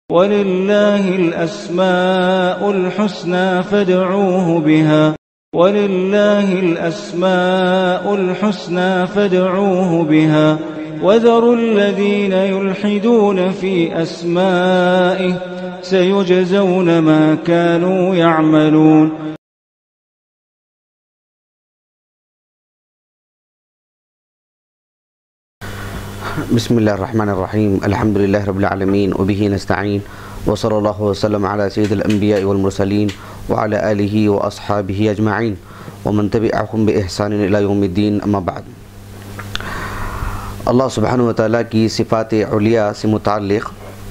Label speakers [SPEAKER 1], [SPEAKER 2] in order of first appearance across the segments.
[SPEAKER 1] وَلِلَّهِ الْأَسْمَاءُ الْحُسْنَى فَادْعُوهُ بِهَا وَلِلَّهِ الْأَسْمَاءُ الْحُسْنَى فَادْعُوهُ بِهَا وَذَرُوا الَّذِينَ يُلْحِدُونَ فِي أَسْمَائِهِ سَيُجْزَوْنَ مَا كَانُوا يَعْمَلُونَ.
[SPEAKER 2] بسم اللہ الرحمن الرحیم. الحمد للہ رب العالمین وبہ نستعین وصلی اللہ وسلم علی سید الانبیاء والمرسلین وعلی آلہ واصحابہ اجمعین ومن تبعہم بإحسان الی یوم الدین. اما بعد. اللہ سبحانہ وتعالیٰ کی صفات علیہ سے متعلق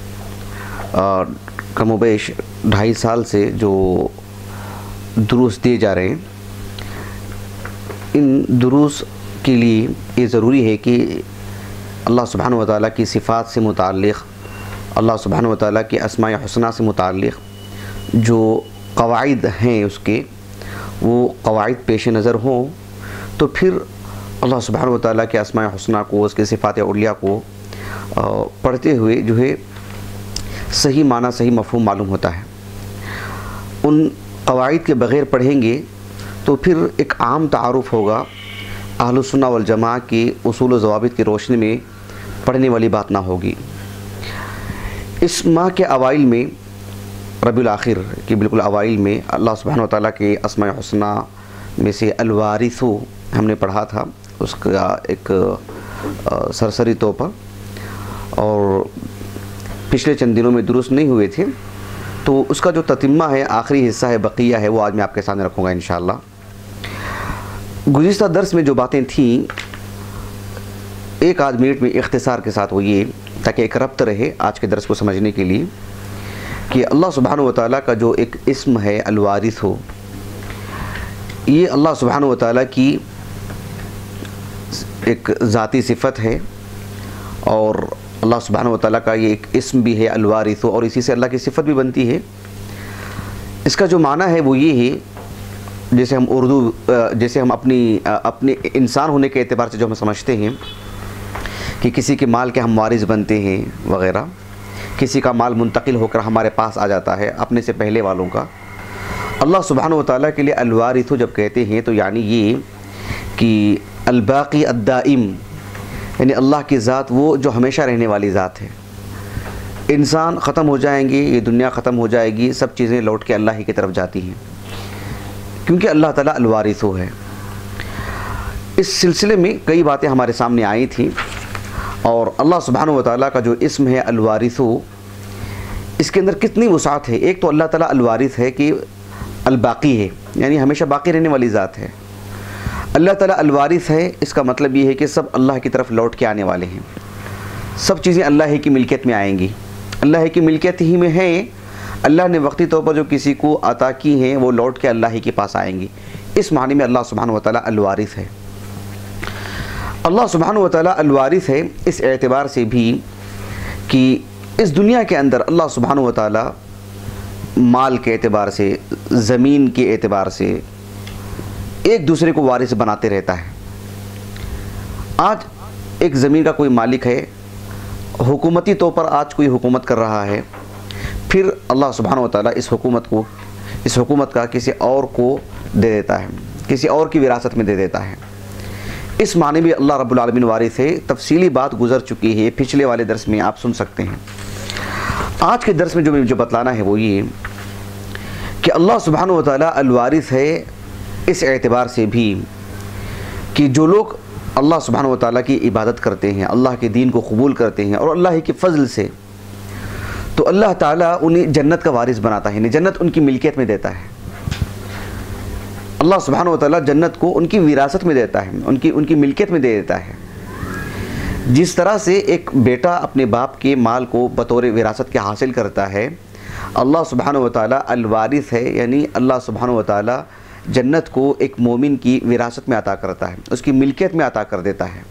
[SPEAKER 2] کم و بیش 2.5 سال سے جو دروس دیے جا رہے ہیں، ان دروس کے لیے یہ ضروری ہے کہ اللہ سبحانہ وتعالیٰ کی صفات سے متعلق، اللہ سبحانہ وتعالیٰ کی اسماء حسنہ سے متعلق جو قواعد ہیں اس کے، وہ قواعد پیش نظر ہوں، تو پھر اللہ سبحانہ وتعالیٰ کے اسماء حسنہ کو، اس کے صفات علیہ کو پڑھتے ہوئے جو ہے صحیح معنی، صحیح مفہوم معلوم ہوتا ہے. ان قواعد کے بغیر پڑھیں گے تو پھر ایک عام تعارف ہوگا، اہل السنہ والجماعہ کی اصول و ضوابط کی روشنی میں پڑھنے والی بات نہ ہوگی. اس ماہ کے اوائل میں، ربیع الاخر کے بالکل اوائل میں، اللہ سبحانہ وتعالیٰ کے اسماء حسنہ میں سے الوارث ہم نے پڑھا تھا، اس کا ایک سرسری طور پر، اور پچھلے چند دنوں میں درست نہیں ہوئے تھے، تو اس کا جو تتمہ ہے، آخری حصہ ہے، بقیہ ہے، وہ آج میں آپ کے سامنے رکھوں گا انشاءاللہ. گزشتہ درس میں جو باتیں تھیں، 1 آدھ منٹ میں اختصار کے ساتھ وہ یہ، تاکہ ایک ربط رہے آج کے درس کو سمجھنے کے لیے، کہ اللہ سبحانہ وتعالیٰ کا جو ایک اسم ہے الوارث ہو، یہ اللہ سبحانہ وتعالیٰ کی ایک ذاتی صفت ہے، اور اللہ سبحانہ وتعالیٰ کا یہ ایک اسم بھی ہے الوارث، اور اسی سے اللہ کی صفت بھی بنتی ہے. اس کا جو معنی ہے وہ یہ ہے، جیسے ہم اپنے انسان ہونے کے اعتبار سے جو ہم سمجھتے ہیں کہ کسی کے مال کے ہم وارث بنتے ہیں وغیرہ، کسی کا مال منتقل ہو کر ہمارے پاس آ جاتا ہے اپنے سے پہلے والوں کا. اللہ سبحانہ وتعالیٰ کے لیے الوارث جب کہتے ہیں تو یعنی یہ کہ الباقی الدائم، یعنی اللہ کی ذات وہ جو ہمیشہ رہنے والی ذات ہے. انسان ختم ہو جائیں گے، یہ دنیا ختم ہو جائے گی، سب چیزیں لوٹ کے اللہ ہی کی طرف جاتی ہیں، کیونکہ اللہ تعالیٰ الوارث ہے. اس سلسلے میں کئی باتیں ہمارے سامنے آئی تھیں، اور اللہ سبحانہ وتعالیٰ کا جو اسم ہے الوارث، اس کے اندر کتنی وسعت ہے. ایک تو اللہ تعالیٰ الوارث ہے کہ الباقی ہے، یعنی ہمیشہ باقی رہنے والی ذات ہے. اللہ تعالیٰ الوارث ہے، اس کا مطلب یہ ہے کہ سب اللہ کی طرف لوٹ کے آنے والے ہیں، سب چیزیں اللہ ہی کی ملکیت میں آئیں گی، اللہ ہی کی ملکیت ہی میں ہیں. اللہ نے وقتی طور پر جو کسی کو عطا کی ہیں وہ لوٹ کے اللہ ہی کے پاس آئیں گی. اس معنی میں اللہ سبحانہ وتعالیٰ الوارث ہے. اللہ سبحانہ وتعالیٰ الوارث ہے اس اعتبار سے بھی کہ اس دنیا کے اندر اللہ سبحانہ وتعالیٰ مال کے اعتبار سے، زمین کے اعتبار سے ایک دوسرے کو وارث بناتے رہتا ہے. آج ایک زمین کا کوئی مالک ہے، حکومتی طور پر آج کوئی حکومت کر رہا ہے، پھر اللہ سبحانہ وتعالیٰ اس حکومت کا کسی اور کو دے دیتا ہے، کسی اور کی وراثت میں دے دیتا ہے. اس معنی بھی اللہ رب العالمین وارث ہے. تفصیلی بات گزر چکی ہے، پچھلے والے درس میں آپ سن سکتے ہیں. آج کے درس میں جو بتلانا ہے وہ یہ کہ اللہ سبحانہ وتعالیٰ الوارث ہے اس اعتبار سے بھی کہ جو لوگ اللہ سبحانہ وتعالیٰ کی عبادت کرتے ہیں، اللہ کے دین کو قبول کرتے ہیں، اور اللہ کے فضل سے، تو اللہ تعالیٰ انہیں جنت کا وارث بناتا ہے، یعنی جنت ان کی ملکیت میں دیتا ہے. اللہ سبحانہ وتعالیٰ جنت کو ان کی وراثت میں دیتا ہے، ان کی ملکیت میں دے دیتا ہے. جس طرح سے ایک بیٹا اپنے باپ کے مال کو بطور وراثت کے حاصل کرتا ہے، اللہ سبحانہ وتعالیٰ الوارث ہے، یعنی اللہ سبحانہ وتعالیٰ جنت کو ایک مومن کی وراثت میں عطا کرتا ہے، اس کی ملکیت میں عطا کر دیتا ہے.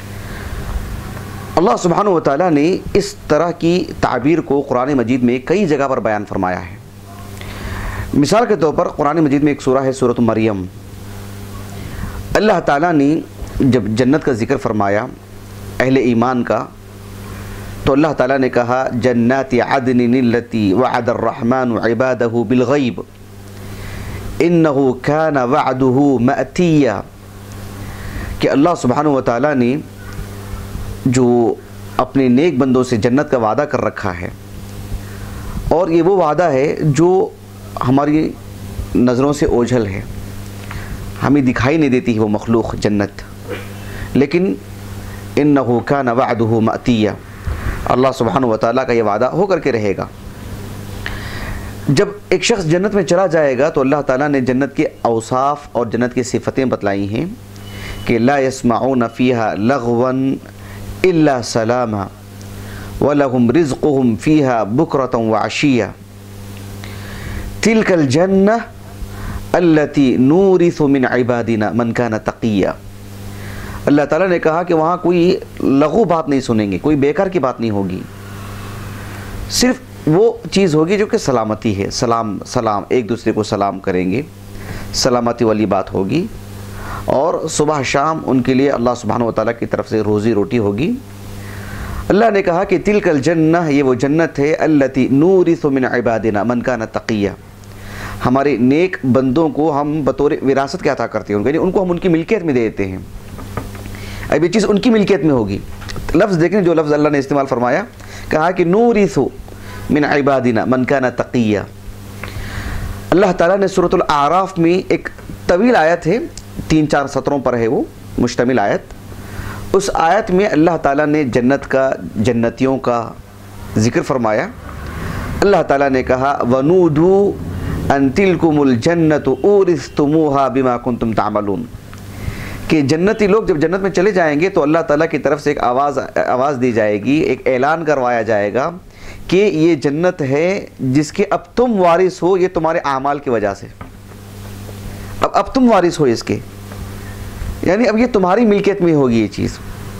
[SPEAKER 2] اللہ سبحانہ وتعالیٰ نے اس طرح کی تعبیر کو قرآن مجید میں کئی جگہ پر بیان فرمایا ہے. مثال کے طور پر قرآن مجید میں ایک سورہ ہے سورۃ مریم. اللہ تعالیٰ نے جب جنت کا ذکر فرمایا اہل ایمان کا، تو اللہ تعالیٰ نے کہا جنات عدن التی وعد الرحمن عبادہ بالغیب انہ کان وعدہ مأتیا، کہ اللہ سبحانہ و تعالیٰ نے جو اپنے نیک بندوں سے جنت کا وعدہ کر رکھا ہے، اور یہ وہ وعدہ ہے جو ہماری نظروں سے اوجھل ہے، ہمیں دکھائی نہیں دیتی وہ مخلوق جنت، لیکن انہ کان وعدہ مأتیا، اللہ سبحانہ و تعالیٰ کا یہ وعدہ ہو کر کے رہے گا۔ جب ایک شخص جنت میں چلا جائے گا تو اللہ تعالیٰ نے جنت کے اوصاف اور جنت کی صفتیں بتلائی ہیں کہ لا يسمعون فيها لغوا الا سلاما ولهم رزقهم فيها بكرة وعشيا تلك الجنة التي نورث من عبادنا من كان تقيا۔ اللہ تعالیٰ نے کہا کہ وہاں کوئی لغو بات نہیں سنیں گے، کوئی بیکار کی بات نہیں ہوگی، صرف وہ چیز ہوگی جو کہ سلامتی ہے، سلام ایک دوسرے کو سلام کریں گے، سلامتی والی بات ہوگی، اور صبح شام ان کے لیے اللہ سبحانہ و تعالیٰ کی طرف سے روزی روٹی ہوگی۔ اللہ نے کہا کہ تلک الجنہ، یہ وہ جنت ہے، التی نورث من عبادنا من کان تقیا، ہمارے نیک بندوں کو ہم بطور وراثت کیا عطا کرتے ہیں، یعنی ان کو ہم ان کی ملکیت میں دے دیتے ہیں۔ اب یہ چیز ان کی ملکیت میں ہوگی۔ لفظ دیکھیں جو لفظ اللہ نے استعمال فرمایا، کہا کہ نورث من عبادنا من کان تقیا۔ اللہ تعالیٰ نے سورۃ الاعراف میں ایک طویل آیت ہے، 3-4 سطروں پر ہے وہ مشتمل آیت، اس آیت میں اللہ تعالیٰ نے جنت کا، جنتیوں کا ذکر فرمایا۔ اللہ تعالیٰ نے کہا وَنُودُوا أَن تِلْكُمُ الْجَنَّةُ أُورِثْتُمُوهَا بِمَا كُنْتُمْ تَعْمَلُونَ، کہ جنتی لوگ جب جنت میں چلے جائیں گے تو اللہ تعالیٰ کی طرف سے ایک آواز دی جائے گی، ایک اعلان کروایا جائے گا کہ یہ جنت ہے جس کے اب تم وارث ہو، یہ تمہارے اعمال کی وجہ سے، اب تم وارث ہو اس کے، یعنی اب یہ تمہاری ملکیت میں ہوگی یہ چیز۔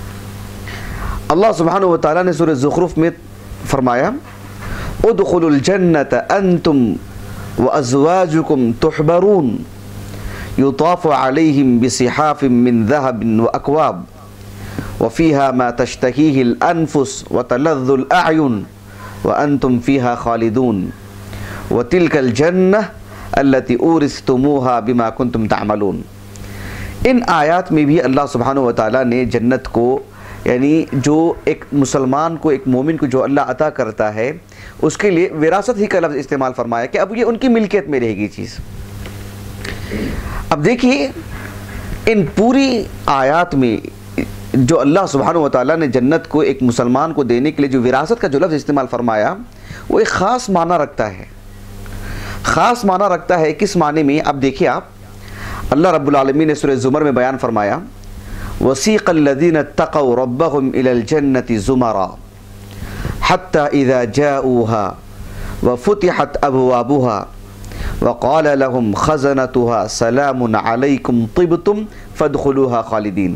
[SPEAKER 2] اللہ سبحانہ و تعالیٰ نے سورہ زخرف میں فرمایا ادخلوا الجنت انتم وازواجکم تحبرون یطاف علیہم بصحاف من ذہب واکواب وفیہا ما تشتہیہ الانفس وتلذ الاعین وانتم فیہا خالدون وتلک الجنہ التی اورثتموہا بما کنتم تعملون۔ ان آیات میں بھی اللہ سبحانہ و تعالیٰ نے جنت کو، یعنی جو ایک مسلمان کو، ایک مومن کو جو اللہ عطا کرتا ہے، اس کے لیے وراثت ہی کا لفظ استعمال فرمایا کہ اب یہ ان کی ملکیت میں رہے گی چیز۔ اب دیکھیے ان پوری آیات میں جو اللہ سبحانہ و تعالیٰ نے جنت کو ایک مسلمان کو دینے کے لیے جو وراثت کا جو لفظ استعمال فرمایا، وہ ایک خاص معنی رکھتا ہے، خاص معنی رکھتا ہے۔ کس معنی میں؟ اب دیکھیے آپ، اللہ رب العالمین نے سورہ زمر میں بیان فرمایا وَسِيقَ الَّذِينَ اتَّقَوْا رَبَّهُمْ إِلَى الْجَنَّةِ زُمَرًا حَتَّى إِذَا جَاءُوهَا وَفُتِحَتْ أَبْوَابُهَا وَقَالَ لَهُمْ خَزَنَتُهَا سَلَامٌ عَلَيْكُمْ طِبْتُمْ فَادْخُلُوهَا خَالِدِينَ۔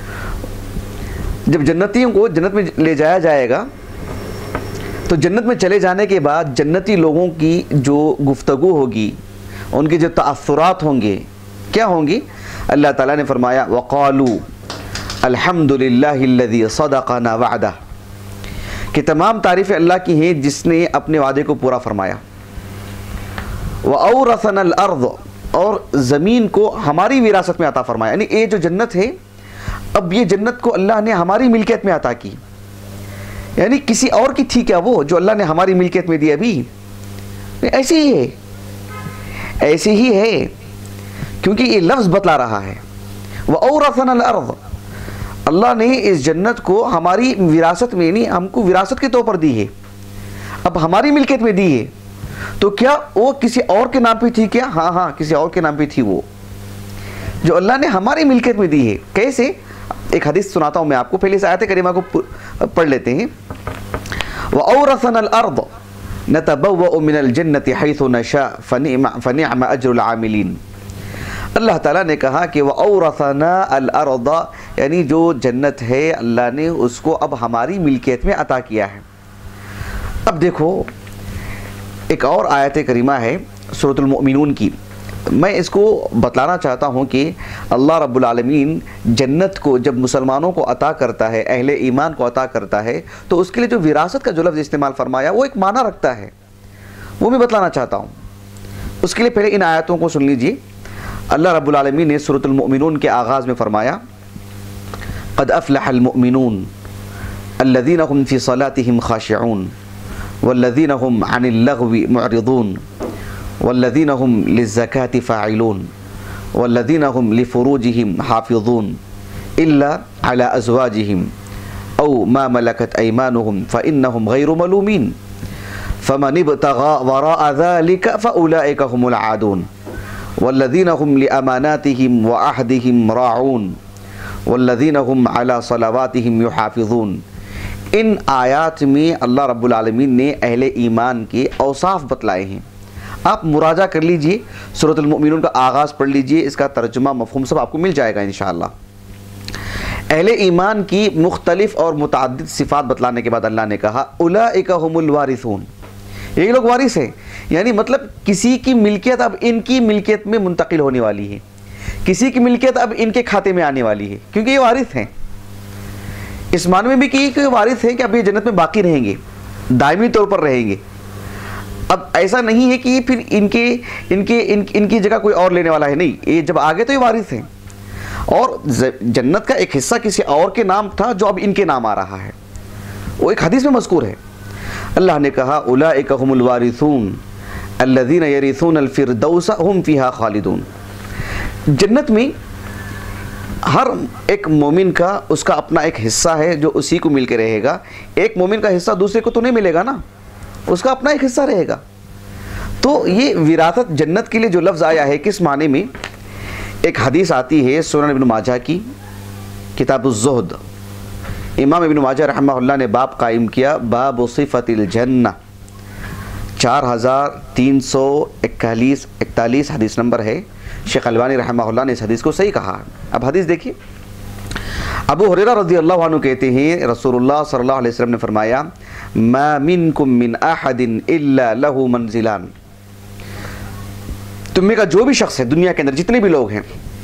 [SPEAKER 2] جب جنتیوں کو جنت میں لے جایا جائے گا تو جنت میں چلے جانے کے بعد جنتی لوگوں کی جو گفتگو ہوگی، ان کے جو تأثرات ہوں گے، کیا ہوں گی؟ اللہ تعالیٰ نے فرمایا وَقَالُوا الحمد للہ الذی صدقنا وعدہ، کہ تمام تعریفیں اللہ کی ہیں جس نے اپنے وعدے کو پورا فرمایا۔ وَأَوْرَثَنَا الْأَرْضَ، اور زمین کو ہماری وراثت میں عطا فرمایا، یعنی یہ جو جنت ہے اب یہ جنت کو اللہ نے ہماری ملکیت میں عطا کی، یعنی کسی اور کی تھی کیا وہ جو اللہ نے ہماری ملکیت میں دی؟ ابھی ایسے ہی ہے، ایسے ہی ہے، کیونکہ یہ لفظ بتلا رہا ہے وَأَوْرَثَنَا الْأَرْضَ، اللہ نے اس جنت کو ہماری وراثت میں، یعنی ہم کو وراثت کے طور پر دی ہے، اب ہماری ملکیت میں دی ہے۔ تو کیا وہ کسی اور کے نام پہ تھی کیا؟ ہاں کسی اور کے نام پہ تھی وہ جو اللہ نے ہماری ملکیت میں دی ہے۔ کیسے؟ ایک حدیث سناتا ہوں میں آپ کو، پہلے سے آیت کریمہ کو پڑھ لیتے ہیں۔ وَأَوْرَثَنَا الْأَرْضَ نَتَبَوَّأُ مِنَ الْجَنَّةِ حَيْثُ نَشَاءُ فَنِعْمَ أَجْرُ الْعَامِلِينَ۔ اللہ تعالیٰ نے کہا کہ وَأَوْرَثَنَا الْأَرْضَ، یعنی جو جنت ہے اللہ نے اس کو اب ہماری ملکیت میں عطا کیا ہے۔ اب دیکھو ایک اور آیت کریمہ ہے سورۃ المؤمنون کی، میں اس کو بتلانا چاہتا ہوں کہ اللہ رب العالمین جنت کو جب مسلمانوں کو عطا کرتا ہے، اہل ایمان کو عطا کرتا ہے، تو اس کے لیے جو وراثت کا جو لفظ استعمال فرمایا وہ ایک معنی رکھتا ہے، وہ میں بتلانا چاہتا ہوں۔ اس کے لیے پہلے ان آیاتوں کو سن لیجئے۔ اللہ رب العالمین نے سورۃ المؤمنون کے آغاز میں فرمایا قد افلح المؤمنون الذین هم فی صلاتهم خاشعون والذین هم عن اللغو معرضون والذین هم للزکاة فاعلون والذین هم لفروجهم حافظون الا على ازواجهم او ما ملكت ایمانهم فإنهم غیر ملومین فمن ابتغى وراء ذلك فأولئك هم العادون والذین هم لأماناتهم وعهدهم راعون والذین هم على صلواتهم يحافظون۔ ان آیات میں اللہ رب العالمین نے اہل ایمان کے اوصاف بتلائے ہیں۔ آپ مراجعہ کر لیجئے، سورۃ المؤمنون کا آغاز پڑھ لیجئے، اس کا ترجمہ مفہوم سب آپ کو مل جائے گا انشاءاللہ۔ اہل ایمان کی مختلف اور متعدد صفات بتلانے کے بعد اللہ نے کہا اولئک هم الوارثون، یہی لوگ وارث ہیں، یعنی مطلب کسی کی ملکیت اب ان کی ملکیت میں منتقل ہونے والی ہے، کسی کی ملکیت اب ان کے کھاتے میں آنے والی ہے، کیونکہ یہ وارث ہیں۔ اس معنی میں بھی کہ یہ وارث ہیں کہ اب یہ جنت میں باقی رہیں گے، دائمی طور پر رہیں گے۔ اب ایسا نہیں ہے کہ پھر ان کی جگہ کوئی اور لینے والا ہے، نہیں، یہ جب آگے تو یہ وارث ہیں، اور جنت کا ایک حصہ کسی اور کے نام تھا جو اب ان کے نام آ رہا ہے، وہ ایک حدیث میں مذکور ہے۔ اللہ نے کہا اولئک هم الوارثون الذین یرثون الفردوس هم فیہا خالدون۔ جنت میں ہر ایک مومن کا اس کا اپنا ایک حصہ ہے جو اسی کو مل کے رہے گا۔ ایک مومن کا حصہ دوسرے کو تو نہیں ملے گا نا، اس کا اپنا ایک حصہ رہے گا۔ تو یہ وراثت جنت کے لیے جو لفظ آیا ہے کس معنی میں؟ ایک حدیث آتی ہے سنن ابن ماجہ کی کتاب الزہد، امام ابن ماجہ رحمہ اللہ نے باب قائم کیا، باب صفت الجنہ، 4341 حدیث نمبر ہے۔ شیخ البانی رحمہ اللہ نے اس حدیث کو صحیح کہا۔ اب حدیث دیکھیے، ابو ہریرہ رضی اللہ عنہ کہتے ہیں رسول اللہ صلی اللہ علیہ وسلم نے فرمایا ما منکم من احد الا له منزلان، تم میں کا جو بھی شخص ہے دنیا کے اندر جتنے بھی لوگ ہیں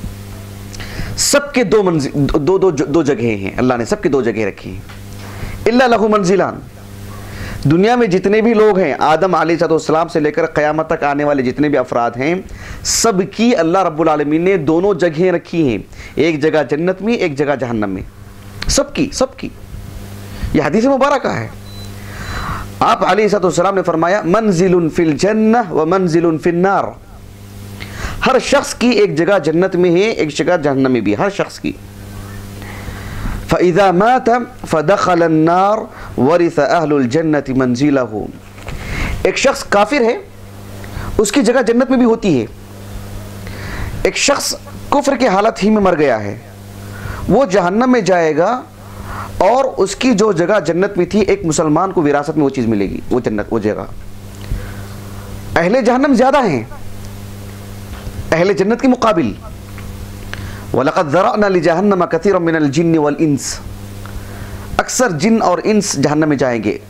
[SPEAKER 2] سب کے دو جگہیں ہیں، اللہ نے سب کے دو جگہیں رکھی ہیں۔ الا له منزلان، دنیا میں جتنے بھی لوگ ہیں آدم علیہ السلام سے لے کر قیامت تک آنے والے جتنے بھی افراد ہیں سب کی اللہ رب العالمین نے دونوں جگہیں رکھی ہیں، ایک جگہ جنت میں ایک جگہ جہنم میں، سب کی یہ حدیث مبارکہ ہے۔ آپ علیہ السلام نے فرمایا منزل فی الجنہ و منزل فی النار، ہر شخص کی ایک جگہ جنت میں ہے ایک جگہ جہنم میں بھی، ہر شخص کی۔ فَإِذَا مَاتَ فَدَخَلَ النَّارِ وَرِثَ أَهْلُ الْجَنَّةِ مَنْزِلَهُ، ایک شخص کافر ہے اس کی جگہ جنت میں بھی ہوتی ہے، ایک شخص کفر کے حالت ہی میں مر گیا ہے وہ جہنم میں جائے گا، اور اس کی جو جگہ جنت میں تھی ایک مسلمان کو وراثت میں وہ چیز ملے گی، وہ جنت وہ جگہ۔ اہل جہنم زیادہ ہیں اہل جنت کے مقابل۔ وَلَقَدْ ذَرَأْنَا لِجَهَنَّمَ كَثِيرًا مِنَ الْجِنِّ وَالْإِنسِ، اکثر جن اور انس جہنم میں جائیں گے۔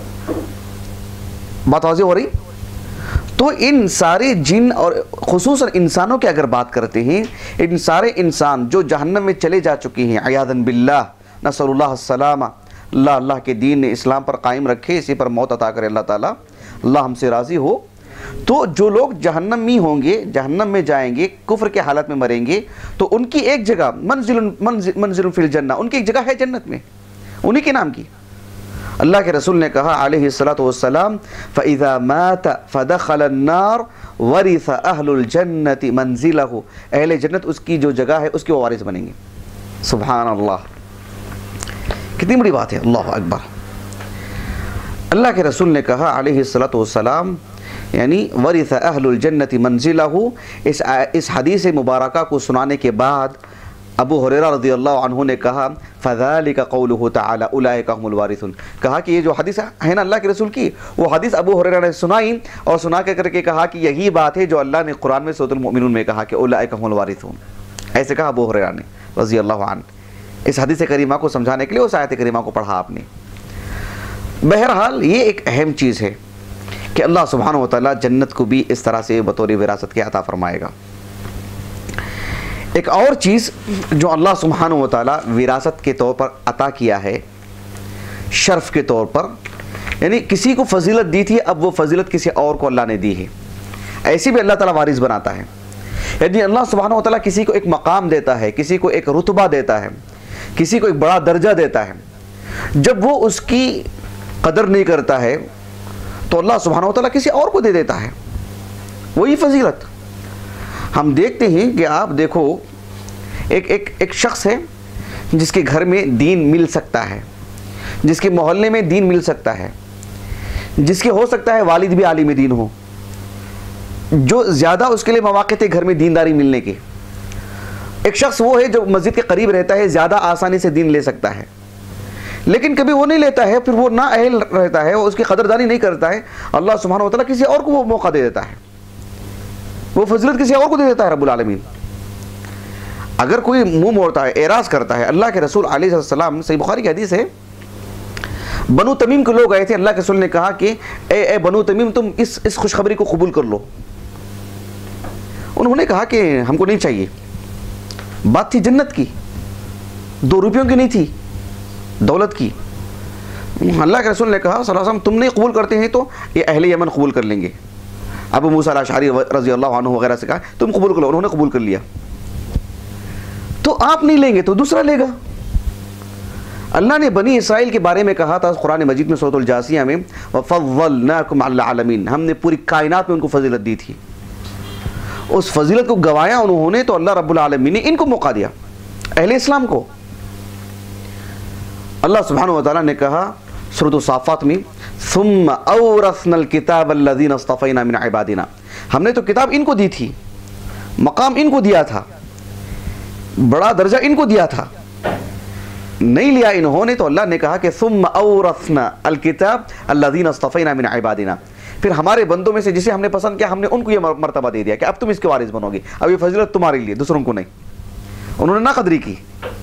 [SPEAKER 2] بات واضح ہو رہی؟ تو ان سارے جن اور خصوصاً انسانوں کی اگر بات کرتے ہیں، ان سارے انسان جو جہنم میں چلے جا چکے ہیں عیاذاً باللہ، نسأل اللہ السلامہ، اللہ کے دین اسلام پر قائم رکھے، اسی پر موت عطا کرے اللہ تعالیٰ، اللہ ہم سے راضی ہو۔ تو جو لوگ جہنم میں ہوں گے، جہنم میں جائیں گے، کفر کے حالت میں مریں گے، تو ان کی ایک جگہ منزل فی الجنہ، ان کی ایک جگہ ہے جنت میں، انہی کے نام کی۔ اللہ کے رسول نے کہا علیہ السلام فَإِذَا مَاتَ فَدَخَلَ النَّارِ وَرِثَ أَهْلُ الْجَنَّةِ مَنْزِلَهُ، اہل جنت اس کی جو جگہ ہے اس کے وہ وارث بنیں گے۔ سبحان اللہ، کتنی بڑی بات ہے، اللہ اکبر۔ اللہ کے رسول نے کہا علیہ السلام یعنی ورث اہل الجنت منزلہ، اس حدیث مبارکہ کو سنانے کے بعد ابو ہریرہ رضی اللہ عنہ نے کہا فذلک قولہ تعالی اولئک هم الوارثون، کہا کہ یہ جو حدیث ہے نا اللہ کے رسول کی، وہ حدیث ابو ہریرہ نے سنائی اور سنا کے کر کے کہا کہ یہی بات ہے جو اللہ نے قرآن میں سورۃ المؤمنون میں کہا کہ اولئک هم الوارثون، ایسے کہا ابو ہریرہ نے رضی اللہ عنہ۔ اس حدیث کریمہ کو سمجھانے کے لیے اس آیت کریمہ کو پڑھا آپ نے۔ بہرحال یہ ایک اہم چیز ہے، کہ اللہ سبحانہ و تعالیٰ جنت کو بھی اس طرح سے بطور وراثت کے عطا فرمائے گا۔ ایک اور چیز جو اللہ سبحانہ و تعالیٰ وراثت کے طور پر عطا کیا ہے، شرف کے طور پر، یعنی کسی کو فضیلت دی تھی، اب وہ فضیلت کسی اور کو اللہ نے دی ہے، ایسی بھی اللہ تعالیٰ وارث بناتا ہے۔ یعنی اللہ سبحانہ و تعالیٰ کسی کو ایک مقام دیتا ہے، کسی کو ایک رتبہ دیتا ہے، کسی کو ایک بڑا درجہ دیتا ہے، جب وہ اس کی قدر نہیں کرتا ہے تو اللہ سبحانہ و تعالیٰ کسی اور کو دے دیتا ہے وہی فضیلت۔ ہم دیکھتے ہیں کہ آپ دیکھو ایک شخص ہے جس کے گھر میں دین مل سکتا ہے، جس کے محلے میں دین مل سکتا ہے، جس کے ہو سکتا ہے والد بھی عالم دین ہو، جو زیادہ اس کے لیے مواقع تھے گھر میں دینداری ملنے کے۔ ایک شخص وہ ہے جو مسجد کے قریب رہتا ہے، زیادہ آسانی سے دین لے سکتا ہے، لیکن کبھی وہ نہیں لیتا ہے، پھر وہ نااہل رہتا ہے، وہ اس کی قدردانی نہیں کرتا ہے، اللہ سبحانہ و تعالیٰ کسی اور کو وہ موقع دے دیتا ہے، وہ فضیلت کسی اور کو دے دیتا ہے رب العالمین۔ اگر کوئی منہ موڑتا ہے، اعراض کرتا ہے، اللہ کے رسول علیہ السلام، صحیح بخاری کی حدیث ہے، بنو تمیم کے لوگ آئے تھے، اللہ کے رسول نے کہا کہ اے بنو تمیم، تم اس خوشخبری کو قبول کر لو۔ انہوں نے کہا کہ ہم کو نہیں چاہیے، بات تھی جنت کی، 2 روپیوں کی نہیں تھی، دولت کی۔ اللہ کے رسول نے کہا صلی اللہ علیہ وسلم، تم نہیں قبول کرتے ہیں تو یہ اہل یمن قبول کر لیں گے۔ ابو موسیٰ الاشعری رضی اللہ عنہ وغیرہ سے کہا تم قبول کر لو، انہوں نے قبول کر لیا۔ تو آپ نہیں لیں گے تو دوسرا لے گا۔ اللہ نے بنی اسرائیل کے بارے میں کہا تھا قرآن مجید میں سورۃ الجاثیہ میں، وَفَضَّلْنَاكُمْ عَلَى الْعَالَمِينَ، ہم نے پوری کائنات میں ان کو فضیلت دی تھی۔ اس فضیلت کو گوایا انہوں نے تو اللہ رب العالمین نے ان کو موقع دیا، اہل اسلام کو۔ اللہ سبحانہ و تعالیٰ نے کہا سورۃ الصافات میں، ثُمَّ أَوْرَثْنَا الْكِتَابَ الَّذِينَ اصْطَفَيْنَا مِنْ عِبَادِنَا، ہم نے تو کتاب ان کو دی تھی، مقام ان کو دیا تھا، بڑا درجہ ان کو دیا تھا، نہیں لیا انہوں نے، تو اللہ نے کہا کہ ثُمَّ أَوْرَثْنَا الْكِتَابَ الَّذِينَ اصْطَفَيْنَا مِنْ عِبَادِنَا، پھر ہمارے بندوں میں سے جسے ہم نے پسند کیا، ہم نے ان کو یہ مرتبہ دے دیا کہ اب تم اس کے وارث بنو گے، اب یہ فضیلت تمہارے لیے، دوسروں کو نہیں۔ انہوں نے ناقدری کی۔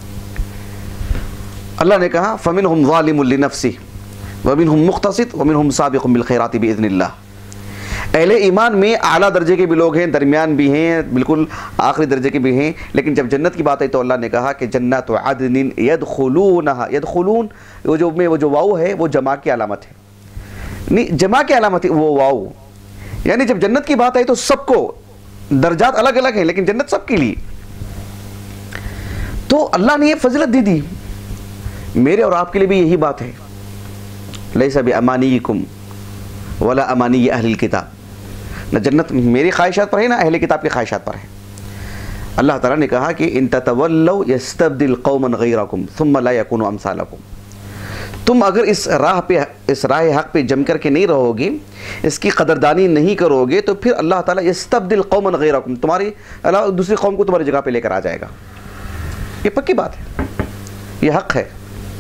[SPEAKER 2] اللہ نے کہا فَمِنْهُمْ ظَالِمٌ لِنَفْسِهِ وَمِنْهُمْ مُقْتَصِدٌ وَمِنْهُمْ سَابِقٌ بِالْخَيْرَاتِ بِإِذْنِ اللَّهِ۔ اہل ایمان میں اعلیٰ درجے کے بھی لوگ ہیں، درمیان بھی ہیں، بالکل آخری درجے کے بھی ہیں، لیکن جب جنت کی بات آئی تو اللہ نے کہا کہ جنات عدن يدخلونها، يدخلون وہ جو واو ہے وہ جمع کی علامت ہے، نہیں جمع کی علامت ہے وہ واو، یعنی جب جنت کی بات آئی تو سب کو، درجات الگ الگ ہیں لیکن جنت سب کے لیے۔ تو اللہ نے یہ فضیلت دی، میرے اور آپ کے لیے بھی یہی بات ہے، لیس بامانیکم ولا امانی اہل الکتاب، نہ جنت میری خواہشات پر ہے نہ اہل کتاب کی خواہشات پر ہے۔ اللہ تعالیٰ نے کہا کہ ان تتولوا یستبدل قوما غیرکم ثم لا یکونوا امثالکم، تم اگر اس راہ حق پہ جم کر کے نہیں رہو گے، اس کی قدردانی نہیں کرو گے، تو پھر اللہ تعالیٰ یستبدل قوما غیرکم، تمہاری علاوہ دوسری قوم کو تمہاری جگہ پہ لے کر آ جائے گا۔ یہ پکی بات ہے، یہ حق ہے۔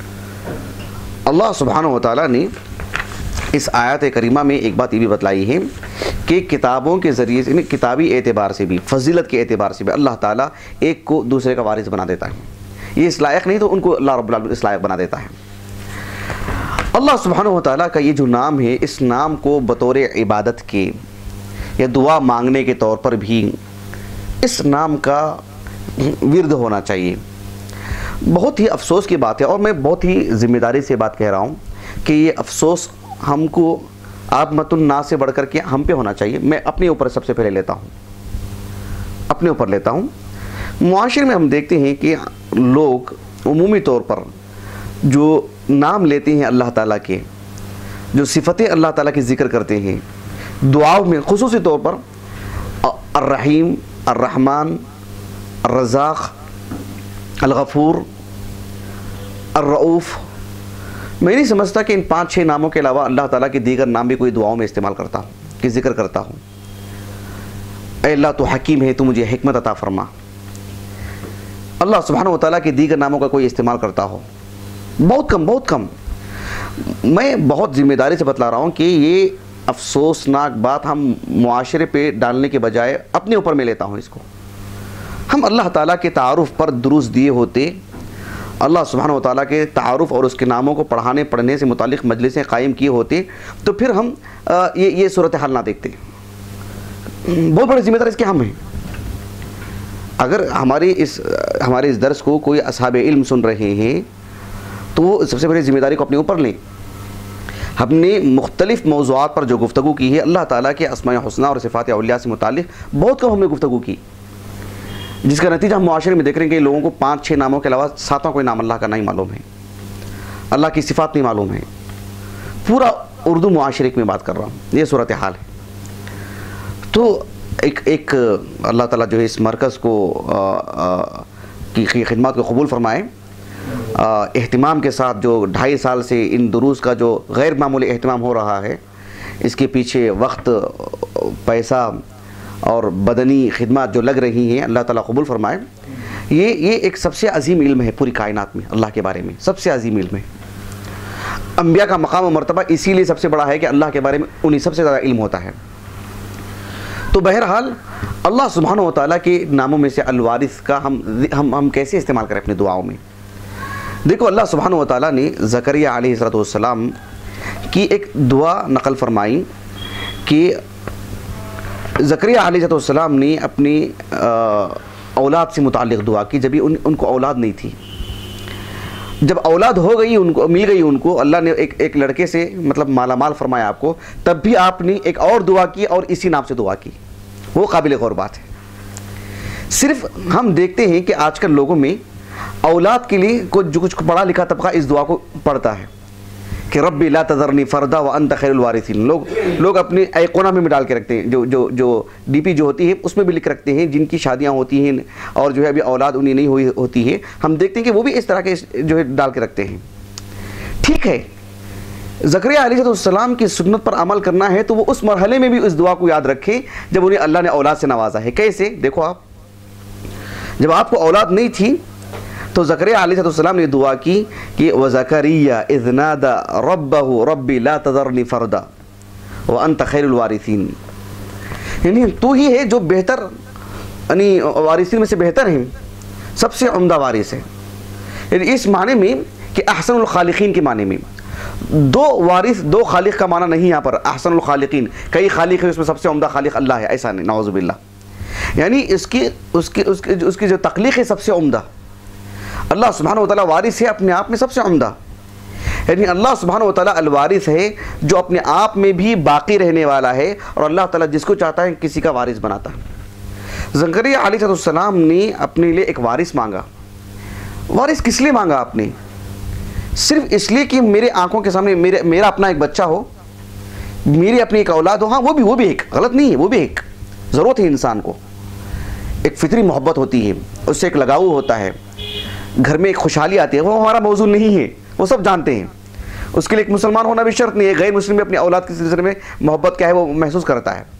[SPEAKER 2] اللہ سبحانہ و تعالیٰ نے اس آیت کریمہ میں ایک بات یہ بھی بتلائی ہے کہ کتابوں کے ذریعے سے، کتابی اعتبار سے بھی، فضیلت کے اعتبار سے بھی اللہ تعالیٰ ایک کو دوسرے کا وارث بنا دیتا ہے۔ یہ اس لائق نہیں تو ان کو اللہ رب العالمین اس لائق بنا دیتا ہے۔ اللہ سبحانہ و تعالیٰ کا یہ جو نام ہے، اس نام کو بطور عبادت کے یا دعا مانگنے کے طور پر بھی اس نام کا ورد ہونا چاہیے۔ بہت ہی افسوس کی بات ہے، اور میں بہت ہی ذمہ داری سے بات کہہ رہا ہوں کہ یہ افسوس ہم کو عامۃ الناس سے بڑھ کر کے ہم پہ ہونا چاہیے۔ میں اپنے اوپر سب سے پہلے لیتا ہوں، اپنے اوپر لیتا ہوں۔ معاشرے میں ہم دیکھتے ہیں کہ لوگ عمومی طور پر جو نام لیتے ہیں اللہ تعالیٰ کے، جو صفتیں اللہ تعالیٰ کی ذکر کرتے ہیں دعاؤں میں، خصوصی طور پر الرحیم، الرحمن، الرزاق، الغفور، الرؤوف، میں نہیں سمجھتا کہ ان 5-6 ناموں کے علاوہ اللہ تعالیٰ کے دیگر نام بھی کوئی دعاؤں میں استعمال کرتا ہوں، کہ ذکر کرتا ہوں۔ اے اللہ تو حکیم ہے، تو مجھے حکمت عطا فرما، اللہ سبحانہ و تعالیٰ کے دیگر ناموں کا کوئی استعمال کرتا ہو، بہت کم، بہت کم۔ میں بہت ذمہ داری سے بتلا رہا ہوں کہ یہ افسوسناک بات ہم معاشرے پہ ڈالنے کے بجائے اپنے اوپر میں لیتا ہوں اس کو۔ ہم اللہ تعالیٰ کے تعارف پر دروس دیے ہوتے اللہ سبحانہ و تعالیٰ کے تعارف اور اس کے ناموں کو پڑھانے پڑھنے سے متعلق مجلسیں قائم کی ہوتے تو پھر ہم یہ صورتحال نہ دیکھتے. بہت بڑی ذمہ داری اس کے ہم ہیں. اگر ہمارے اس درس کو کوئی اصحاب علم سن رہے ہیں تو وہ سب سے بڑی ذمہ داری کو اپنے اوپر لیں. ہم نے مختلف موضوعات پر جو گفتگو کی ہے، اللہ تعالیٰ کے اسماء حسنہ اور صفات اولیاء سے متعلق بہت کم ہم نے گفتگو کی، جس کا نتیجہ ہم معاشرے میں دیکھ رہے ہیں کہ لوگوں کو 5-6 ناموں کے علاوہ 7واں کوئی نام اللہ کا نہیں معلوم ہے، اللہ کی صفات نہیں معلوم ہے. پورا اردو معاشرے میں بات کر رہا ہوں، یہ صورتحال ہے. تو ایک اللہ تعالیٰ جو ہے اس مرکز کو کی خدمات کو قبول فرمائے. اہتمام کے ساتھ جو 2.5 سال سے ان دروس کا جو غیر معمولی اہتمام ہو رہا ہے، اس کے پیچھے وقت، پیسہ اور بدنی خدمات جو لگ رہی ہیں، اللہ تعالیٰ قبول فرمائے. یہ ایک سب سے عظیم علم ہے پوری کائنات میں، اللہ کے بارے میں سب سے عظیم علم ہے. انبیاء کا مقام و مرتبہ اسی لیے سب سے بڑا ہے کہ اللہ کے بارے میں انہیں سب سے زیادہ علم ہوتا ہے. تو بہرحال اللہ سبحانہ و تعالیٰ کے ناموں میں سے الوارث کا ہم کیسے استعمال کریں اپنے دعاؤں میں. دیکھو اللہ سبحانہ و تعالیٰ نے زکریہ علیہ السلام کی ایک دعا نقل فرمائی کہ زکریہ علیہ السلام نے اپنی اولاد سے متعلق دعا کی جب ان کو اولاد نہیں تھی. جب اولاد ہو گئی، ان کو مل گئی، ان کو اللہ نے ایک لڑکے سے مطلب مالا مال فرمایا آپ کو، تب بھی آپ نے ایک اور دعا کی اور اسی نام سے دعا کی. وہ قابل غور بات ہے. صرف ہم دیکھتے ہیں کہ آج کل لوگوں میں اولاد کے لیے جو کچھ پڑھا لکھا طبقہ اس دعا کو پڑھتا ہے کہ ربی لا تذرنی فردا وانت خیر الوارثین. لوگ اپنے ایقونہ میں ڈال کے رکھتے ہیں، جو ڈی پی جو ہوتی ہے اس میں بھی لکھ رکھتے ہیں جن کی شادیاں ہوتی ہیں اور جو ہے ابھی اولاد انہیں نہیں ہوئی ہوتی ہے. ہم دیکھتے ہیں کہ وہ بھی اس طرح کے جو ہے ڈال کے رکھتے ہیں. ٹھیک ہے، زکریہ علیہ السلام کی سنت پر عمل کرنا ہے تو وہ اس مرحلے میں بھی اس دعا کو یاد رکھیں جب انہیں اللہ نے اولاد سے نوازا ہے. کیسے؟ دیکھو، آپ جب آپ کو اولاد نہیں تھی تو زکریہ علیہ السلام نے دعا کی کہ وَزَكَرِيَّ اِذْ نَادَى رَبَّهُ رَبِّ لَا تَذَرْنِ فَرْدًا وَأَنْتَ خَيْرُ الْوَارِثِينَ. یعنی تو ہی ہے جو بہتر، یعنی وارثین میں سے بہتر ہیں، سب سے عمدہ وارث ہے. یعنی اس معنی میں کہ احسن الخالقین کے معنی میں. دو وارث، دو خالق کا معنی نہیں یہاں پر احسن الخالقین. کئی خالق ہیں، اس میں سب سے عمدہ خالق اللہ ہے، ایسا نہیں، نعوذ باللہ. یعنی اس کی جو تخلیق ہے سب سے عمدہ. اللہ سبحانہ و تعالیٰ وارث ہے اپنے آپ میں سب سے عمدہ. یعنی اللہ سبحانہ و تعالیٰ الوارث ہے جو اپنے آپ میں بھی باقی رہنے والا ہے، اور اللہ تعالیٰ جس کو چاہتا ہے کسی کا وارث بناتا ہے. زکریہ علیہ السلام نے اپنے لیے ایک وارث مانگا. وارث کس لیے مانگا آپ نے؟ صرف اس لیے کہ میرے آنکھوں کے سامنے میرا اپنا ایک بچہ ہو، میری اپنی ایک اولاد ہو. ہاں، وہ بھی ایک غلط نہیں ہے، وہ بھی ایک ضرورت ہے. انسان کو ایک فطری محبت ہوتی ہے، اس سے ایک لگاؤ ہوتا ہے، گھر میں ایک خوشحالی آتی ہے. وہ ہمارا موضوع نہیں ہے، وہ سب جانتے ہیں. اس کے لیے ایک مسلمان ہونا بھی شرط نہیں ہے. غیر مسلم بھی اپنی اولاد کے سلسلے میں محبت کیا ہے وہ محسوس کرتا ہے.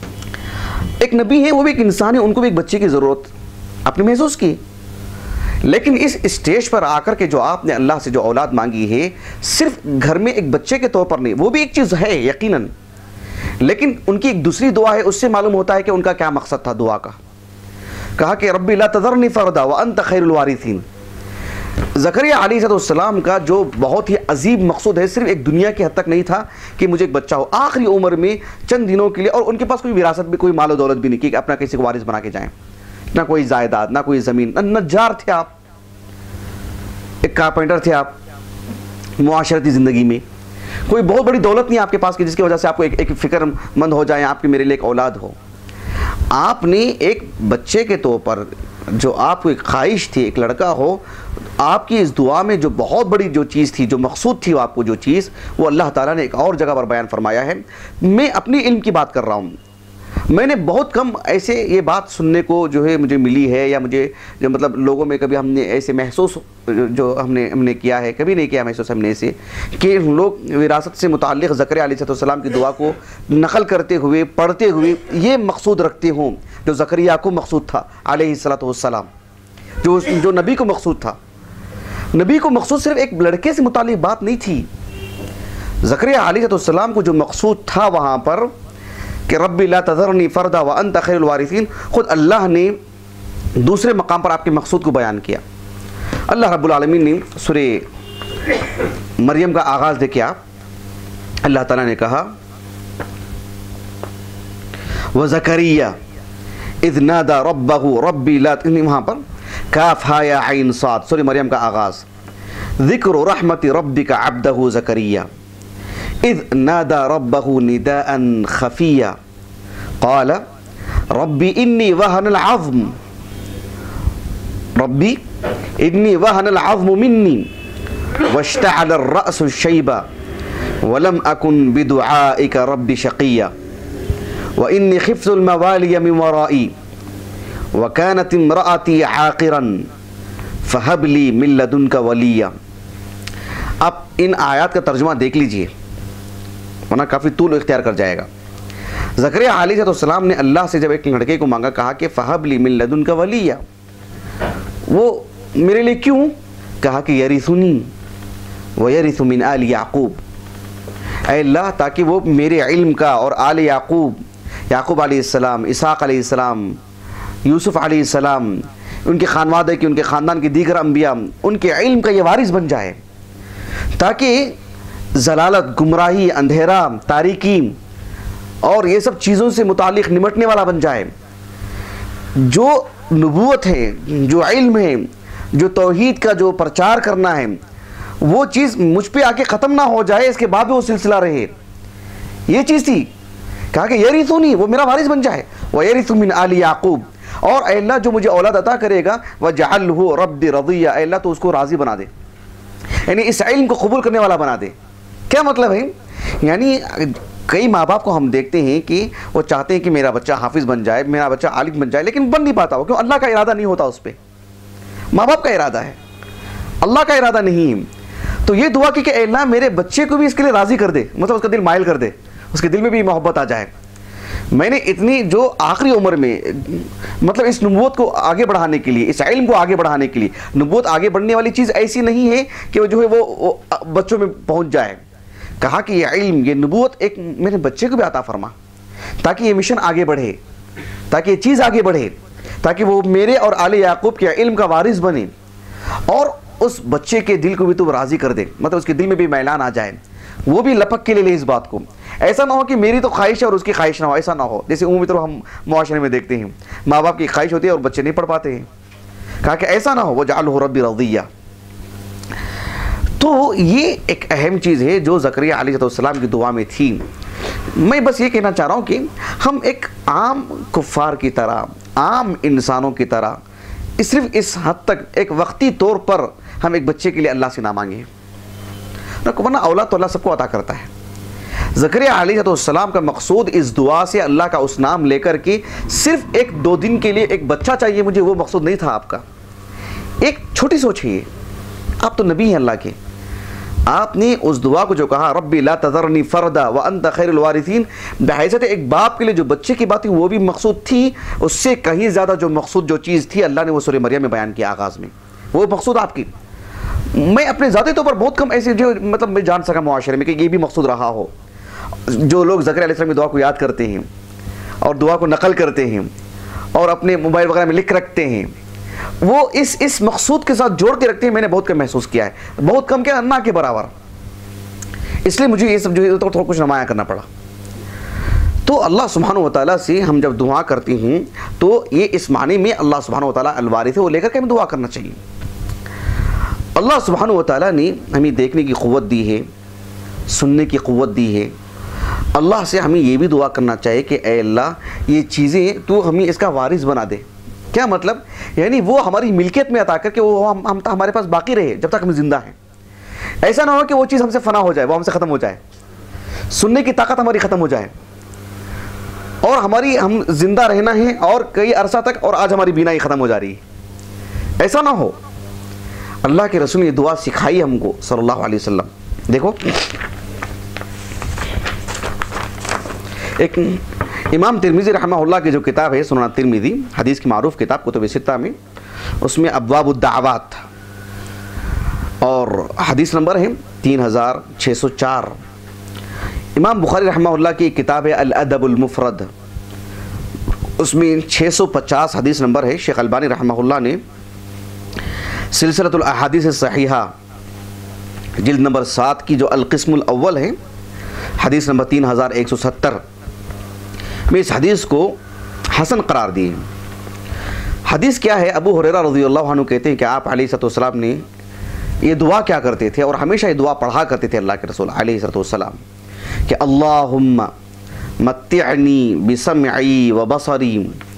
[SPEAKER 2] ایک نبی ہے، وہ بھی ایک انسان ہے، ان کو بھی ایک بچے کی ضرورت آپ نے محسوس کی. لیکن اس اسٹیج پر آ کر کے جو آپ نے اللہ سے جو اولاد مانگی ہے، صرف گھر میں ایک بچے کے طور پر نہیں، وہ بھی ایک چیز ہے یقیناً، لیکن ان کی ایک دوسری دعا ہے. اس سے معلوم ہوتا ہے کہ ان کا کیا مقصد تھا دعا کا. کہا کہ ربی لا تذرنی فردا وانت خیر الوارثین. زکریہ علیہ السلام کا جو بہت ہی عظیم مقصود ہے صرف ایک دنیا کی حد تک نہیں تھا کہ مجھے ایک بچہ ہو. آخری عمر میں چند دنوں کے لیے، اور ان کے پاس کوئی وراثت بھی، کوئی مال و دولت بھی نہیں کہ اپنا کسی کو وارث بنا کے جائیں. نہ کوئی جائیداد، نہ کوئی زمین. نجار تھے آپ، ایک کارپینٹر تھے آپ معاشرتی زندگی میں. کوئی بہت بڑی دولت نہیں آپ کے پاس کہ جس کی وجہ سے آپ کو ایک فکر مند ہو جائیں آپ کی میرے لیے ایک اولاد ہو. آپ نے ایک بچے کے طور پر جو آپ کو ایک خواہش تھی ایک لڑکا ہو، آپ کی اس دعا میں جو بہت بڑی جو چیز تھی، جو مقصود تھی، وہ آپ کو جو چیز، وہ اللہ تعالیٰ نے ایک اور جگہ پر بیان فرمایا ہے. میں اپنی علم کی بات کر رہا ہوں. میں نے بہت کم ایسے یہ بات سننے کو جو ہے مجھے ملی ہے، یا مجھے جو مطلب لوگوں میں کبھی ہم نے ایسے محسوس جو ہم نے کیا ہے، کبھی نہیں کیا محسوس ہم نے ایسے کہ لوگ وراثت سے متعلق زکریہ علیہ السلام کی دعا کو نقل کرتے ہوئے، پڑھتے ہوئے یہ مقصود رکھتے ہوں جو زکریہ کو مقصود تھا علیہ السلام، جو نبی کو مقصود تھا. نبی کو مقصود صرف ایک لڑکے سے متعلق بات نہیں تھی. زکریہ علیہ السلام کو جو مقصود تھا وہاں پر کہ ربی لا تذرنی فردا وانت خیر الوارثین، خود اللہ نے دوسرے مقام پر آپ کے مقصود کو بیان کیا. اللہ رب العالمین نے سورہ مریم کا آغاز دیکھیں آپ. اللہ تعالیٰ نے کہا وَزَكَرِيَّا اِذْ نَادَى رَبَّهُ رَبِّي لَا وہاں پر کاف ہا یا عین صاد سورہ مریم کا آغاز. ذکر رحمت ربک عبدہ زکریا اذ نادى ربه نداء خفیا قال ربی انی وہن العظم منی واشتعل الرأس شیبا ولم اکن بدعائک رب شقیا وانی خفت الموالی من ورائی وكانت امرأتی عاقرا فہب لی من لدنک ولیہ. آپ ان آیات کا ترجمہ دیکھ لیجئے ورنہ کافی طول اختیار کر جائے گا. زکریا علیہ السلام نے اللہ سے جب ایک لڑکے کو مانگا, کہا کہ فہب لی من لدنک ولیہ, وہ میرے لیے کیوں؟ کہا کہ یرثنی ویرث من آل یعقوب, اے اللہ تاکہ وہ میرے علم کا اور آل یعقوب علیہ السلام, اسحاق علیہ السلام, یوسف علیہ السلام, ان کے خانوادے کی, ان کے خاندان کی دیگر انبیاء, ان کے علم کا یہ وارث بن جائے, تاکہ ضلالت, گمراہی, اندھیرا, تاریکی اور یہ سب چیزوں سے متعلق نمٹنے والا بن جائے. جو نبوت ہے, جو علم ہے, جو توحید کا جو پرچار کرنا ہے, وہ چیز مجھ پہ آ کے ختم نہ ہو جائے, اس کے بعد بھی وہ سلسلہ رہے. یہ چیز تھی. کہا کہ یرثنی, وہ میرا وارث بن جائے, ویرث من آل یعقوب, اور اے اللہ جو مجھے اولاد عطا کرے گا وجعلہ ربی رضیہ, اے اللہ تو اس کو راضی بنا دے, یعنی اس علم کو قبول کرنے والا بنا دے. کیا مطلب ہے؟ یعنی کئی ماں باپ کو ہم دیکھتے ہیں کہ وہ چاہتے ہیں کہ میرا بچہ حافظ بن جائے, میرا بچہ عالم بن جائے, لیکن بن نہیں پاتا ہو. کیوں؟ اللہ کا ارادہ نہیں ہوتا اس پہ. ماں باپ کا ارادہ ہے, اللہ کا ارادہ نہیں. تو یہ دعا کہ اے اللہ میرے بچے کو بھی اس کے لیے راضی کر دے, مطلب اس کا دل مائل کر دے, اس کے دل میں بھی محبت آ جائے. میں نے اتنی جو آخری عمر میں مطلب اس نبوت کو آگے بڑھانے کے لیے, اس علم کو آگے بڑھانے کے لیے, نبوت آگے بڑھنے والی چیز ایسی نہیں ہے کہ وہ جو ہے وہ بچوں میں پہنچ جائے. کہا کہ یہ علم, یہ نبوت ایک میرے بچے کو بھی عطا فرما, تاکہ یہ مشن آگے بڑھے, تاکہ یہ چیز آگے بڑھے, تاکہ وہ میرے اور آل یعقوب کے علم کا وارث بنے, اور اس بچے کے دل کو بھی تو راضی کر دے, مطلب اس کے دل میں بھی میلان آ جائے, وہ بھی لپک کے لے اس بات کو. ایسا نہ ہو کہ میری تو خواہش ہے اور اس کی خواہش نہ ہو, ایسا نہ ہو. جیسے عمومی طور ہم معاشرے میں دیکھتے ہیں, ماں باپ کی خواہش ہوتی ہے اور بچے نہیں پڑھ پاتے ہیں. کہا کہ ایسا نہ ہو, وجعلہ ربی رضیہ. تو یہ ایک اہم چیز ہے جو زکریا علیہ السلام کی دعا میں تھی. میں بس یہ کہنا چاہ رہا ہوں کہ ہم ایک عام کفار کی طرح, عام انسانوں کی طرح صرف اس حد تک ایک وقتی طور پر ہم ایک بچے کے لیے اللہ سے نہ مانگیں, ورنہ اولاد تو اللہ سب کو عطا کرتا ہے. زکریا علیہ السلام کا مقصود اس دعا سے اللہ کا اس نام لے کر کے صرف ایک دو دن کے لیے ایک بچہ چاہیے مجھے, وہ مقصود نہیں تھا آپ کا. ایک چھوٹی سوچ ہے, آپ تو نبی ہیں اللہ کے, آپ نے اس دعا کو جو کہا ربی لا تذرنی فردا وانت خیر الوارثین, بحیثیت ایک باپ کے لیے جو بچے کی بات تھی وہ بھی مقصود تھی, اس سے کہیں زیادہ جو مقصود جو چیز تھی اللہ نے وہ سورہ مریم میں بیان کیا آغاز میں, وہ مقصود آپ کی. میں اپنے ذاتی طور پر بہت کم ایسے جو مطلب میں جان سکا معاشرے میں کہ یہ بھی مقصود رہا ہو. جو لوگ زکریا علیہ السلام کی دعا کو یاد کرتے ہیں اور دعا کو نقل کرتے ہیں اور اپنے موبائل وغیرہ میں لکھ رکھتے ہیں, وہ اس مقصود کے ساتھ جوڑ کے رکھتے ہیں, میں نے بہت کم محسوس کیا ہے, بہت کم کیا, نہ کے برابر. اس لیے مجھے یہ سب جو تھوڑا کچھ نمایاں کرنا پڑا. تو اللہ سبحانہ و تعالیٰ سے ہم جب دعا کرتے ہیں تو یہ اس معنی میں اللہ سبحانہ و تعالیٰ الوارث ہے, وہ لے کر کے ہمیں دعا کرنا چاہیے. اللہ سبحانہ و تعالیٰ نے ہمیں دیکھنے کی قوت دی ہے, سننے کی قوت دی ہے. اللہ سے ہمیں یہ بھی دعا کرنا چاہیے کہ اے اللہ یہ چیزیں تو ہمیں اس کا وارث بنا دے. کیا مطلب؟ یعنی وہ ہماری ملکیت میں عطا کر کے وہ ہم ہمارے پاس باقی رہے جب تک ہم زندہ ہیں. ایسا نہ ہو کہ وہ چیز ہم سے فنا ہو جائے, وہ ہم سے ختم ہو جائے, سننے کی طاقت ہماری ختم ہو جائے, اور ہم زندہ رہنا ہے اور کئی عرصہ تک, اور آج ہماری بینائی ختم ہو جا رہی ہے. ایسا نہ ہو. اللہ کے رسول نے یہ دعا سکھائی ہم کو صلی اللہ علیہ وسلم. دیکھو ایک امام ترمذی رحمہ اللہ کی جو کتاب ہے سنن ترمذی, حدیث کی معروف کتاب کتب ستہ میں, اس میں ابواب الدعوات اور حدیث نمبر ہے 3604. امام بخاری رحمہ اللہ کی ایک کتاب ہے الادب المفرد, اس میں 650 حدیث نمبر ہے. شیخ البانی رحمہ اللہ نے سلسلۃ الاحادیث الصحیحہ جلد نمبر 7 کی جو القسم الاول ہے، حدیث نمبر 3170 میں اس حدیث کو حسن قرار دیے۔ حدیث کیا ہے؟ ابو ہریرہ رضی اللہ عنہ کہتے ہیں کہ آپ علیہ الصلوۃ والسلام نے یہ دعا کیا کرتے تھے، اور ہمیشہ یہ دعا پڑھا کرتے تھے اللہ کے رسول علیہ الصلوۃ والسلام، کہ اللہم متعنی بسمعی وبصری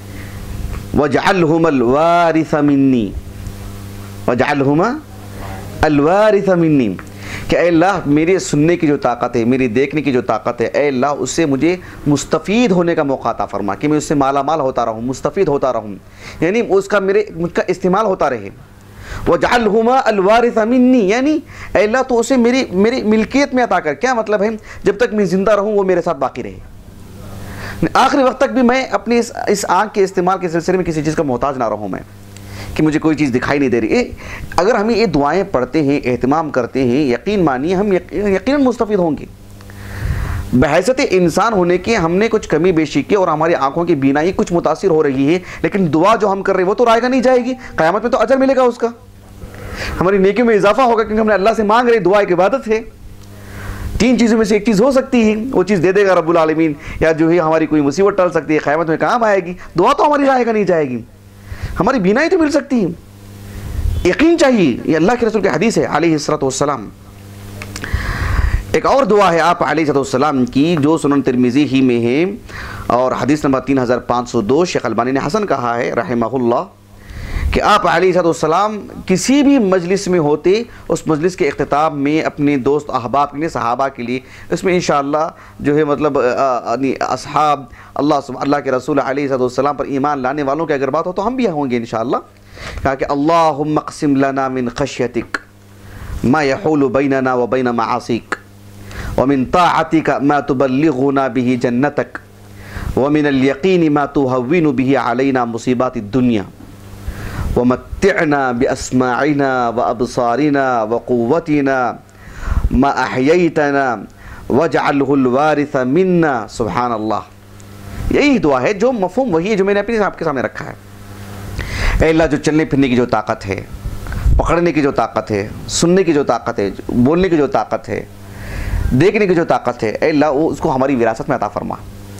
[SPEAKER 2] واجعلہما الوارث منی، واجعلہما الوارث منی، کہ اے اللہ میرے سننے کی جو طاقت ہے، میری دیکھنے کی جو طاقت ہے، اے اللہ اس سے مجھے مستفید ہونے کا موقع عطا فرما، کہ میں اس سے مالا مال ہوتا رہوں، مستفید ہوتا رہوں، یعنی اس کا مجھ کا استعمال ہوتا رہے۔ وَجَعَلْهُمَا الْوَارِثَ مِنِّي، یعنی اے اللہ تو اسے میری ملکیت میں عطا کر۔ کیا مطلب ہے؟ جب تک میں زندہ رہوں وہ میرے ساتھ باقی رہے، آخری وقت تک بھی میں اپنی اس آنکھ کے استعمال کے سلسلے میں کسی چیز کا محتاج نہ رہوں، میں کہ مجھے کوئی چیز دکھائی نہیں دے رہی۔ اگر ہم یہ دعائیں پڑھتے ہیں، اہتمام کرتے ہیں، یقین مانیے ہم یقیناً مستفید ہوں گے۔ بحیثیت انسان ہونے کے ہم نے کچھ کمی بیشی کی اور ہماری آنکھوں کی بینائی کچھ متاثر ہو رہی ہے، لیکن دعا جو ہم کر رہے ہیں وہ تو رائے گا نہیں جائے گی، قیامت میں تو اجر ملے گا اس کا، ہماری نیکیوں میں اضافہ ہوگا، کیونکہ ہم نے اللہ سے مانگ رہے، دعا ایک عبادت ہے۔ 3 چیزوں میں سے ایک چیز ہو سکتی ہے، وہ چیز دے دے گا رب العالمین، یا جو ہے ہماری کوئی مصیبت ٹل سکتی ہے، قیامت میں کام آئے گی، دعا تو ہماری رائے گا نہیں جائے گی، ہماری بینائی تو مل سکتی ہے۔ یقین چاہیے، یہ اللہ کے رسول کی حدیث ہے علیہ الصلوۃ والسلام۔ ایک اور دعا ہے آپ علیہ الصلوۃ والسلام کی جو سنن ترمذی ہی میں ہے، اور حدیث نمبر 3502 شیخ البانی نے حسن کہا ہے رحمہ اللہ، کہ آپ علیہ الصلوۃ والسلام کسی بھی مجلس میں ہوتے، اس مجلس کے اختتام میں اپنے دوست احباب کے لیے، صحابہ کے لیے، اس میں انشاءاللہ جو ہے مطلب اصحاب اللہ کے رسول علیہ الصلوۃ والسلام پر ایمان لانے والوں کی اگر بات ہو تو ہم بھی ہوں گے انشاءاللہ، کہا کہ اللہم اقسم لنا من خشیتک ما یحول بیننا وبین معاصیک ومن طاعتک ما تبلغنا به جنتک ومن الیقین ما تهون به علینا مصیبات الدنیا ومتعنا بأسماعنا وأبصارنا وقوتنا ما أحييتنا واجعله الوارث منا۔ سبحان اللہ، یہی دعا ہے، جو مفہوم وہی ہے جو میں نے اپنے آپ کے سامنے رکھا ہے۔ اے اللہ جو چلنے پھرنے کی جو طاقت ہے، پکڑنے کی جو طاقت ہے، سننے کی جو طاقت ہے، بولنے کی جو طاقت ہے، دیکھنے کی جو طاقت ہے، اے اللہ وہ اس کو ہماری وراثت میں عطا فرما۔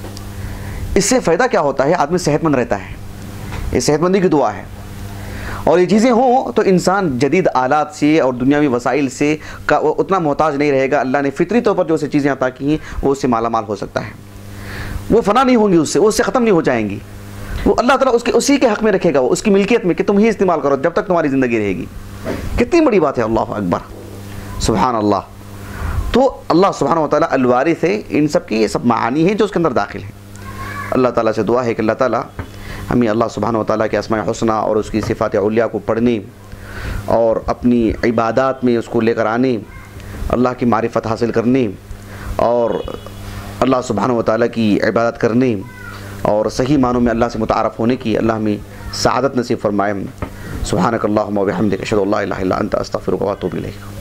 [SPEAKER 2] اس سے فائدہ کیا ہوتا ہے؟ آدمی صحت مند رہتا ہے، یہ صحت مندی کی دعا ہے، اور یہ چیزیں ہوں تو انسان جدید آلات سے اور دنیاوی وسائل سے اتنا محتاج نہیں رہے گا۔ اللہ نے فطری طور پر جو سے چیزیں عطا کی ہیں وہ اس سے مالا مال ہو سکتا ہے، وہ فنا نہیں ہوں گی، اس سے ختم نہیں ہو جائیں گی، وہ اللہ تعالیٰ اسی کے حق میں رکھے گا، وہ اس کی ملکیت میں، کہ تم ہی استعمال کرو جب تک تمہاری زندگی رہے گی۔ کتنی بڑی بات ہے، اللہ اکبر، سبحان اللہ۔ تو اللہ سبحانہ و تعالیٰ الوارث ہے، ان سب کی یہ سب معانی ہیں جو اس کے اندر داخل ہیں۔ اللہ تعالیٰ سے دعا ہے کہ اللہ تعالیٰ ہمیں اللہ سبحانہ و تعالیٰ کے اسماء حسنہ اور اس کی صفات علیٰ کو پڑھنے اور اپنی عبادات میں اس کو لے کر آنے، اللہ کی معرفت حاصل کرنے اور اللہ سبحانہ و تعالیٰ کی عبادت کرنے اور صحیح معنوں میں اللہ سے متعارف ہونے کی اللہ ہمیں سعادت نصیب فرمائے۔ سبحانک اللہم و بحمدک، اشہد ان لا الہ الا انت، استغفرک و اتوب الیک۔